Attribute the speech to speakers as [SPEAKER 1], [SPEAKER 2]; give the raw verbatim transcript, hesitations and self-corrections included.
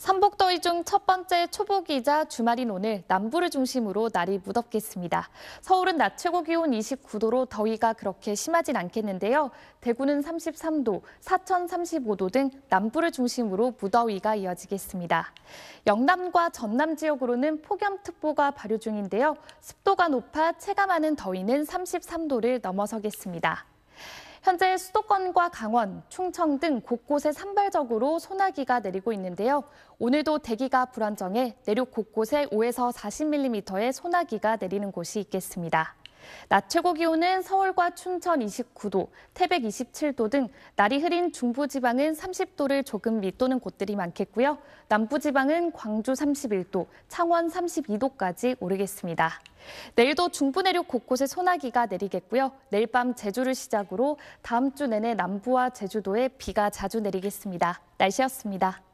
[SPEAKER 1] 삼복더위 중 첫 번째 초복이자 주말인 오늘 남부를 중심으로 날이 무덥겠습니다. 서울은 낮 최고 기온 이십구 도로 더위가 그렇게 심하진 않겠는데요. 대구는 삼십삼 도, 사천 삼십오 도 등 남부를 중심으로 무더위가 이어지겠습니다. 영남과 전남 지역으로는 폭염특보가 발효 중인데요. 습도가 높아 체감하는 더위는 삼십삼 도를 넘어서겠습니다. 현재 수도권과 강원, 충청 등 곳곳에 산발적으로 소나기가 내리고 있는데요. 오늘도 대기가 불안정해 내륙 곳곳에 오에서 사십 밀리미터의 소나기가 내리는 곳이 있겠습니다. 낮 최고 기온은 서울과 춘천 이십구 도, 태백 이십칠 도 등 날이 흐린 중부지방은 삼십 도를 조금 밑도는 곳들이 많겠고요. 남부지방은 광주 삼십일 도, 창원 삼십이 도까지 오르겠습니다. 내일도 중부 내륙 곳곳에 소나기가 내리겠고요. 내일 밤 제주를 시작으로 다음 주 내내 남부와 제주도에 비가 자주 내리겠습니다. 날씨였습니다.